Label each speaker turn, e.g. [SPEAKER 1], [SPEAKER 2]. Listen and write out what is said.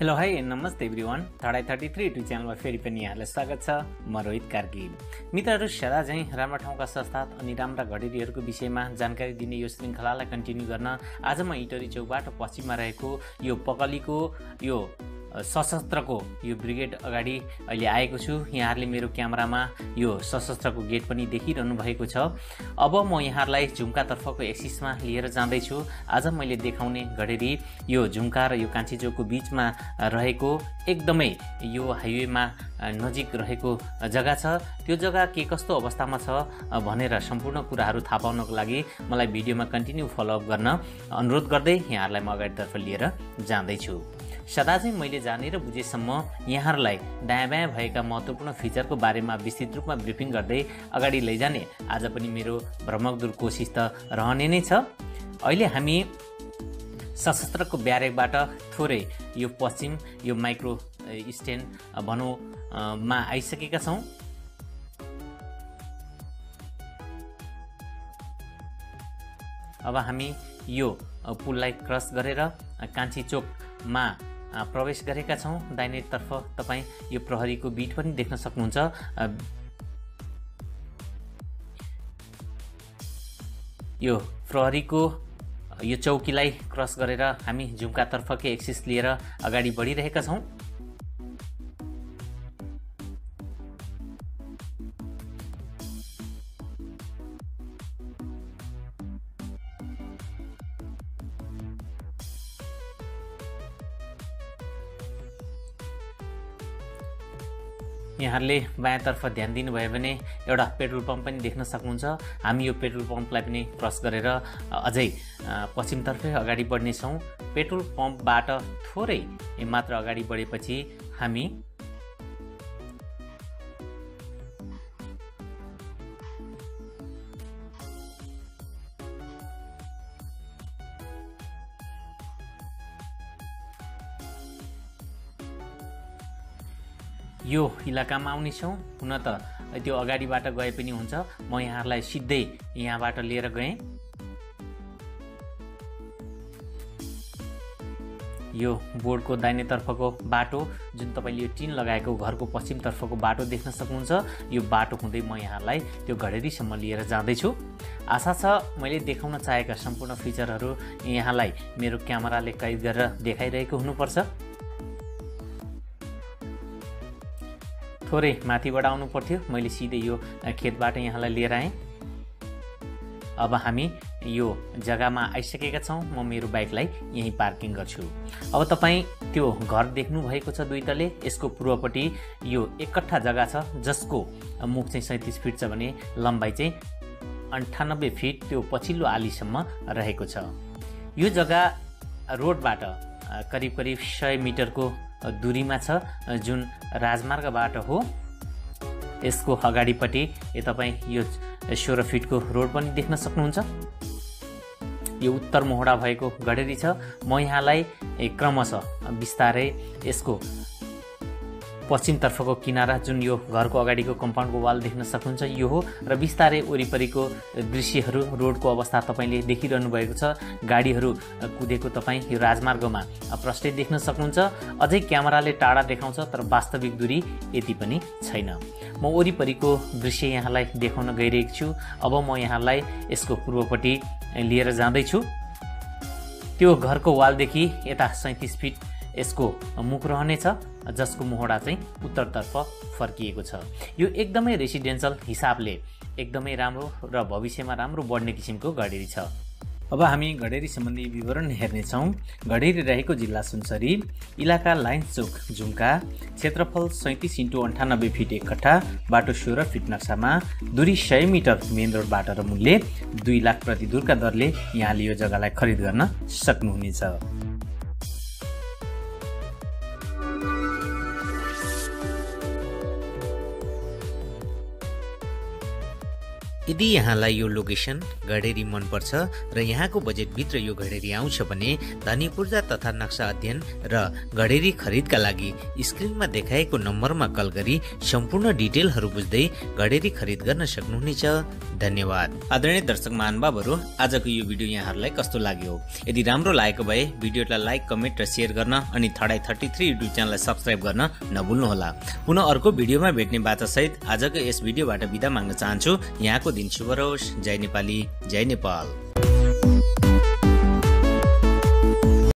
[SPEAKER 1] Hello hi नमस्ते everyone. Third 33 YouTube च्यानलमा फेरि पनि यहाँलाई स्वागत छ। म रोहित कार्की। मित्रहरू, सदा झैँ राम्रा ठाउँका संस्था अनि राम्रा घडेरीहरूको विषयमा जानकारी दिने यो श्रृङ्खलालाई कन्टिन्यू गर्न आज म इटरी चौकबाट पश्चिममा रहेको यो पकलीको यो सशस्त्रको यो ब्रिगेड अगाडि अहिले आएको छु। यहाँहरूले मेरो क्यामेरामा यो सशस्त्रको गेट पनि देखिरहनु भएको छ। अब म यहाँहरूलाई झुम्कातर्फको एक्सिसमा लिएर जाँदैछु। आज मैले देखाउने घडेरी यो झुम्का र यो कान्छी चौकको बिचमा रहेको एकदमै यो हाइवेमा नजिक रहेको जग्गा छ। त्यो जग्गा के कस्तो अवस्थामा छ भनेर सम्पूर्ण कुराहरू थाहा पाउनको लागि मलाई भिडियोमा कन्टिन्यू फलोअप गर्न अनुरोध गर्दै यहाँहरूलाई म अगाडितर्फ लिएर जाँदैछु। सदा चाहिँ मैले जाने र बुझेसम्म यहाँहरूलाई दायाँ बायाँ भएका महत्त्वपूर्ण फिचरको बारेमा विस्तृत रूपमा ब्रिफिङ गर्दै अगाडि लैजाने आज पनि मेरो भ्रमकदूर कोसिस त रहने नै छ। अहिले हामी सशस्त्रको ब्यारेकबाट थोरै यो पश्चिम यो माइक्रो स्ट्यान्ड भनौँ मा आइसकेका छौँ। अब हामी यो पुललाई क्रस गरेर कान्छी चोकमा प्रवेश गरेका छौँ। दाहिनेतर्फ तपाईँ यो प्रहरीको बिट पनि देख्न सक्नुहुन्छ। यो प्रहरीको यो चौकीलाई क्रस गरेर हामी झुम्कातर्फकै एक्सिस लिएर अगाडि बढिरहेका छौँ। यहाँहरूले बायाँतर्फ ध्यान दिनुभयो भने एउटा पेट्रोल पम्प पनि देख्न सक्नुहुन्छ। हामी यो पेट्रोल पम्पलाई पनि क्रस गरेर अझै पश्चिमतर्फै अगाडि बढ्नेछौँ। पेट्रोल पम्पबाट थोरै मात्र अगाडि बढेपछि हामी यो इलाकामा आउनेछौँ। हुन त त्यो अगाडिबाट गए पनि हुन्छ। म यहाँहरूलाई सिधै यहाँबाट लिएर गएँ। यो बोर्डको दाहिनेतर्फको बाटो जुन तपाईँले यो टिन लगाएको घरको पश्चिमतर्फको बाटो देख्न सक्नुहुन्छ। यो बाटो हुँदै म यहाँलाई त्यो घडेरीसम्म लिएर जाँदैछु। आशा छ मैले देखाउन चाहेका सम्पूर्ण फिचरहरू यहाँलाई मेरो क्यामेराले कैद गरेर देखाइरहेको हुनुपर्छ। थोरै माथिबाट आउनु पर्थ्यो, मैले सिधै यो खेतबाट यहाँलाई लिएर आएँ। अब हामी यो जग्गामा आइसकेका छौँ। म मेरो बाइकलाई यहीँ पार्किङ गर्छु। अब तपाईँ त्यो घर देख्नु भएको छ दुई तले। यसको पूर्वपट्टि यो एक कट्ठा जग्गा छ जसको मुख चाहिँ 37 फिट छ भने लम्बाइ चाहिँ 98 फिट त्यो पछिल्लो आलीसम्म रहेको छ। यो जग्गा रोडबाट करिब 100 मिटरको दूरीमा छ जुन राजमार्गबाट हो। यसको अगाडिपट्टि तपाईँ यो 16 फिटको रोड पनि देख्न सक्नुहुन्छ। यो उत्तर मोहडा भएको घडेरी छ। म यहाँलाई क्रमशः बिस्तारै यसको पश्चिमतर्फको किनारा जुन यो घरको अगाडिको कम्पाउन्डको वाल देख्न सक्नुहुन्छ यो हो र बिस्तारै वरिपरिको दृश्यहरू रोडको अवस्था तपाईँले देखिरहनु भएको छ। गाडीहरू कुदेको तपाईँ यो राजमार्गमा प्रष्टै देख्न सक्नुहुन्छ। अझै क्यामेराले टाढा देखाउँछ तर वास्तविक दूरी यति पनि छैन। म वरिपरिको दृश्य यहाँलाई देखाउन गइरहेको छु। अब म यहाँलाई यसको पूर्वपट्टि लिएर जाँदैछु। त्यो घरको वालदेखि यता 37 फिट यसको मुख रहनेछ जसको मोहडा चाहिँ उत्तरतर्फ फर्किएको छ। यो एकदमै रेसिडेन्सियल हिसाबले एकदमै राम्रो र भविष्यमा राम्रो बढ्ने किसिमको घडेरी छ। अब हामी घडेरी सम्बन्धी विवरण हेर्नेछौँ। घडेरी रहेको जिल्ला सुनसरी, इलाका लाइन्स चौक झुम्का, क्षेत्रफल 37x98 फिट एक कट्ठा, बाटो 16 फिट नक्सामा, दूरी 100 मिटर मेन रोडबाट र मूल्य 2 लाख प्रति दूरका दरले यहाँले यो जग्गालाई खरिद गर्न सक्नुहुनेछ।
[SPEAKER 2] यदि यहाँलाई यो लोकेसन घडेरी मनपर्छ र यहाँको बजेटभित्र यो घडेरी आउँछ भने धनी पूर्जा तथा नक्सा अध्ययन र घडेरी खरिदका लागि स्क्रिनमा देखाएको नम्बरमा कल गरी सम्पूर्ण डिटेलहरू बुझ्दै घडेरी खरिद गर्न सक्नुहुनेछ। धन्यवाद।
[SPEAKER 1] आदरणीय दर्शक महानुभावहरू, आजको यो भिडियो यहाँहरूलाई कस्तो लाग्यो? यदि राम्रो लागेको भए भिडियोलाई लाइक, कमेन्ट र सेयर गर्न अनि थडाई 33 युट्युब च्यानललाई सब्स्क्राइब गर्न नभुल्नुहोला। पुनः अर्को भिडियोमा भेट्ने बाचासहित आजको यस भिडियोबाट बिदा माग्न चाहन्छु। यहाँको दिन शुभ रहोस्। जय नेपाली, जय नेपाल।